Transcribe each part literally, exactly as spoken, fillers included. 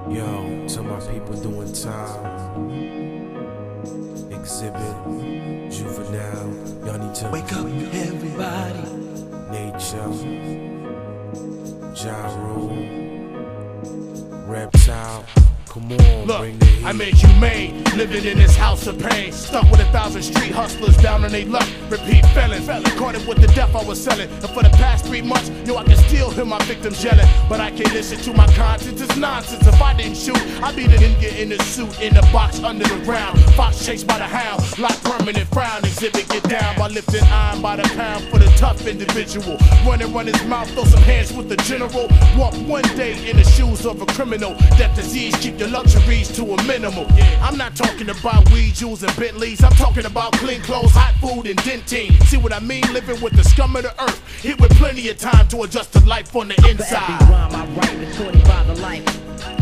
Yo, to my people doing time, exhibit, juvenile, y'all need to wake up, everybody. Nature, Ja Rule, Reptile. Come on, look, bring the heat. I made you made, living in this house of pain. Stuck with a thousand street hustlers down on they luck. Repeat felons, caught it with the death I was selling. And for the past three months, yo, I can still hear my victims yelling. But I can't listen to my conscience, it's nonsense. If I didn't shoot, I'd be the ninja in the suit, in the box under the ground. Fox chased by the hound, like permanent frown. Exhibit get down by lifting iron by the pound for the tough individual. Run and run his mouth, throw some hands with the general. Walk one day in the shoes of a criminal. Death disease, keep your luxuries to a minimal. I'm not talking about weed, jewels, and Bentleys. I'm talking about clean clothes, hot food, and dentine. See what I mean? Living with the scum of the earth. Hit with plenty of time to adjust to life on the inside. For every rhyme I write, it's twenty-five to life.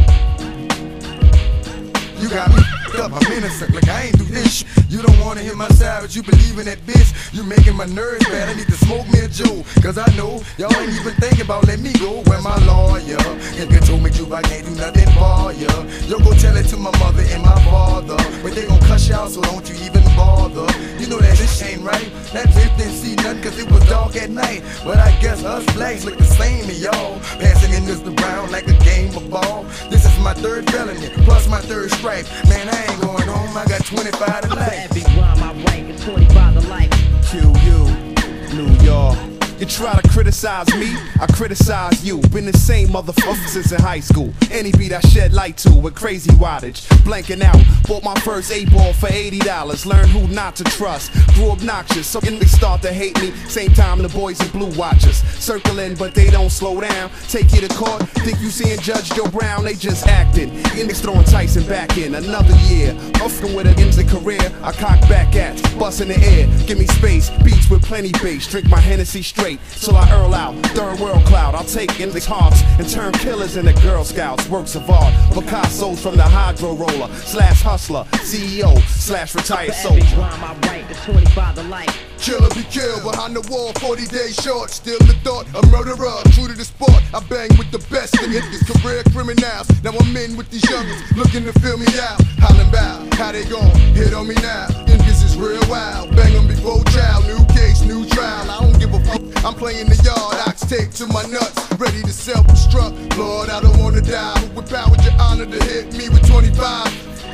You got me f***ed up, I'm innocent, like I ain't do this shit. You don't wanna hear my side, but you believe in that bitch. You making my nerves bad, I need to smoke me a Joe. Cause I know, y'all ain't even thinking about letting me go. Where my lawyer, and they told me you I can't do nothing for ya. Yo, go tell it to my mother and my father. But they gon' cuss y'all, so don't you even bother. You know that this ain't right. That bitch didn't see nothing cause it was dark at night. But I guess us blacks look the same to y'all. Passing in this around like a game of ball. This is my third felony, plus my third strike. Man, I ain't going home, I got twenty-five to For life. every rhyme I write, it's twenty-five to life. Q U, New York. You try to criticize me, I criticize you. Been the same motherfucker since in high school. Any beat I shed light to with crazy wattage. Blanking out, bought my first eight ball for eighty dollars. Learned who not to trust, grew obnoxious. So they start to hate me, same time the boys in blue watchers. Circling, but they don't slow down. Take you to court, think you seeing Judge Joe Brown, they just acting. Index throwing Tyson back in, another year. Huffing with an instant career, I cock back at, bust in the air. Give me space, beats with plenty bass. Drink my Hennessy straight, till I earl out, third world cloud. I'll take Index hearts and turn killers into Girl Scouts. Works of art, Picasso's from the hydro roller. Slash hustler, C E O, slash retired For every soldier. rhyme I write, it's twenty-five to life. Killer be killed behind the wall, forty days short. Still the thought, a murderer, true to the sport. I bang with the best in it, this career criminals. Now I'm in with these youngins, looking to fill me out. Hollin' bout, how they gon' hit on me now? Niggas is real wild, bang them before trial. New case, new trial, I don't give a fuck. I'm playing the yard, ox tape to my nuts, ready to self-destruct. Lord, I don't wanna die, who would power your honor to hit me with twenty-five?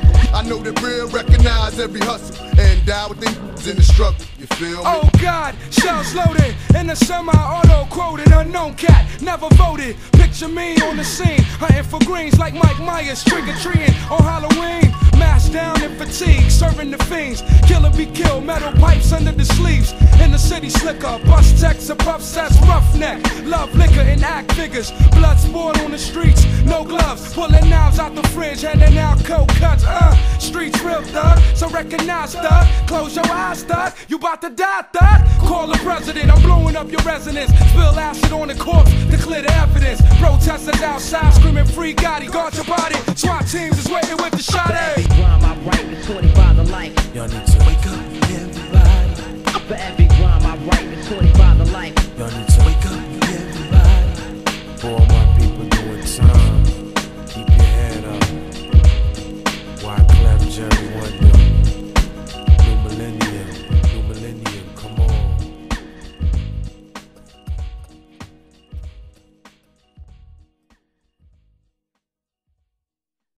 I know that real recognize every hustle and die with things in the struggle. You feel me? Oh God, shells loaded in the semi-auto quoted, unknown cat, never voted. Picture me on the scene, hunting for greens like Mike Myers, trick-or-treating on Halloween. Masked down in fatigue, serving the fiends. Killer be killed, metal pipes under the sleeves. In the city slicker, bust techs and puff sets, roughneck. Love liquor and act figures. Blood sport on the streets, no gloves. Pulling knives out the fridge, handing out cold cuts. Uh, streets real thug, so recognize thug. Close your eyes, thug. You about to die, thug. Call the president, I'm blowing up your residence. Spill acid on the corpse to clear the evidence. Protesters outside screaming free Gotti. Guard your body. SWAT teams is waiting with the shot. For every rhyme I write, it's twenty-five to life. Y'all need to Wake up, everybody. For every rhyme I write, it's twenty-five to life. Y'all need to Wake up, everybody. for all my